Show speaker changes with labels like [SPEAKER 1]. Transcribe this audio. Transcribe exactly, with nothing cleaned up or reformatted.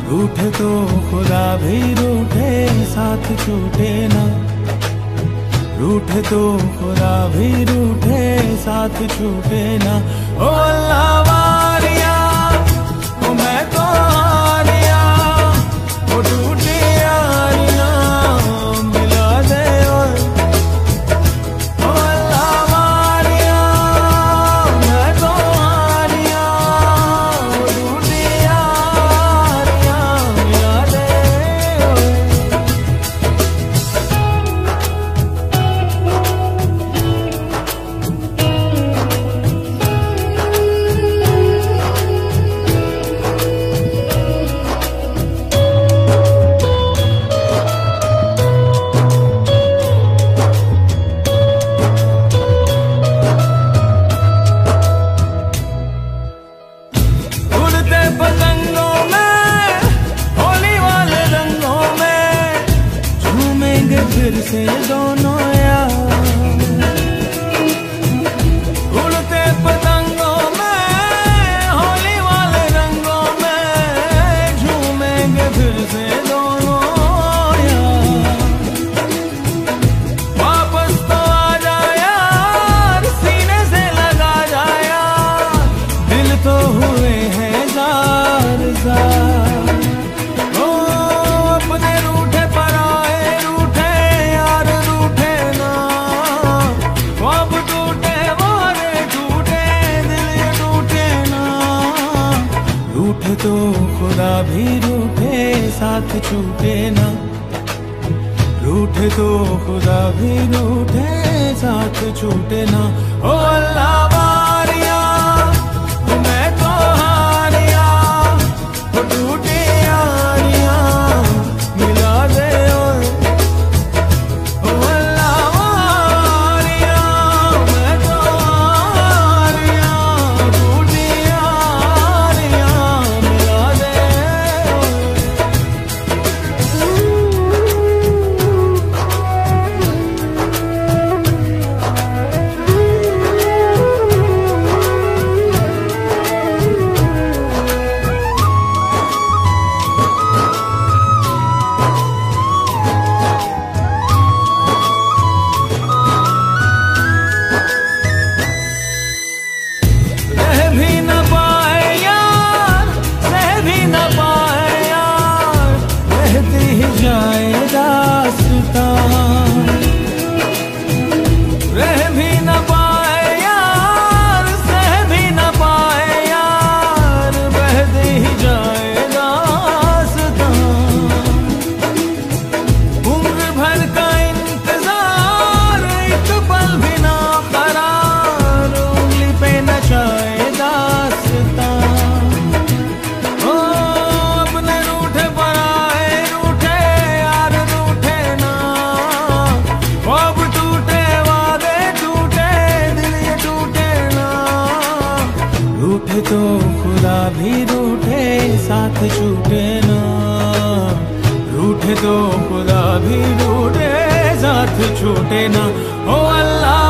[SPEAKER 1] रूठे तो खुदा भी रूठे साथ छूटे ना, रूठे तो खुदा भी रूठे साथ छूटे ना। ओ अल्लाह वारिया ओ मैं तो हारिया, ओ टूटी यारियां मिला दे। ओ अल्लाह वारिया मैं तो हारिया, ओ टूटी यारियां मिला दे। पतंगों में होली वाले रंगों में झूमेंगे फिर से दोनों यार, उड़ते पतंगों में होली वाले रंगों में झूमेंगे फिर से दोनों यार। वापस तो आ जा यार, सीने से लगा जा यार, दिल तो हुए हैं ओ अपने रूठे पर आए रूठे यार रूठे ना, ख्वाब टूटे वारे टूटे दिल ये टूटे ना। रूठे तो खुदा भी रूठे साथ छूटे ना, रूठे तो खुदा भी रूठे साथ छूटे ना। ओ अल्लाह वारिया मैं तो हारिया, ओ टूटी यारियां मिला दे। ओ अल्लाह वारिया मैं तो हारिया, टूटी यारियां मिला दे। रह भी न पाए यार सह भी न पाए यार, बहती ही जाए दास्तां। उम्र भर का इंतजार एक पल भी ना करार, उंगली पे नचाए दास्तां। ओ अपने रूठे पर आए रूठे यार रूठे ना, ख्वाब टूटे वादे टूटे दिल ये टूटे ना। रूठे तो खुदा भी रूठे साथ छूटे ना, रूठे तो खुदा भी रूठे साथ छूटे ना। ओ अल्लाह